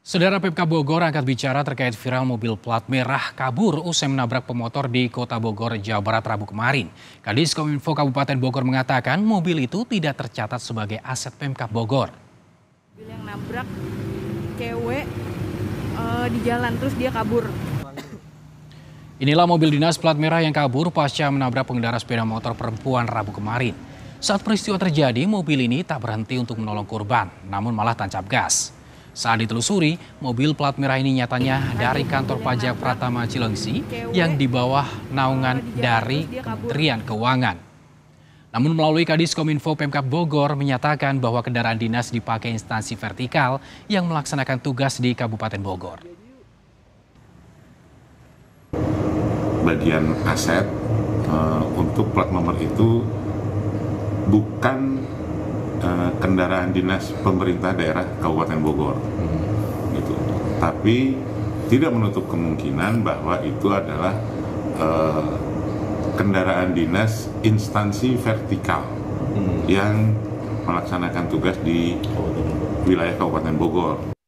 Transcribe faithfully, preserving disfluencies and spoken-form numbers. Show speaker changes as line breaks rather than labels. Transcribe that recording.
Saudara Pemkab Bogor angkat bicara terkait viral mobil plat merah kabur usai menabrak pemotor di Kota Bogor, Jawa Barat Rabu kemarin. Kadis Kominfo Kabupaten Bogor mengatakan mobil itu tidak tercatat sebagai aset Pemkab Bogor.
Mobil yang nabrak cewek uh, di jalan terus dia kabur.
Inilah mobil dinas plat merah yang kabur pasca menabrak pengendara sepeda motor perempuan Rabu kemarin. Saat peristiwa terjadi, mobil ini tak berhenti untuk menolong korban, namun malah tancap gas. Saat ditelusuri, mobil plat merah ini nyatanya dari kantor pajak Pratama Cilengsi yang di bawah naungan dari Kementerian Keuangan. Namun melalui Kadis Kominfo Pemkab Bogor menyatakan bahwa kendaraan dinas dipakai instansi vertikal yang melaksanakan tugas di Kabupaten Bogor.
Bagian aset uh, untuk plat nomor itu bukan uh, kendaraan dinas pemerintah daerah Kabupaten Bogor, hmm. gitu. Tapi tidak menutup kemungkinan bahwa itu adalah uh, kendaraan dinas instansi vertikal hmm. yang melaksanakan tugas di wilayah Kabupaten Bogor.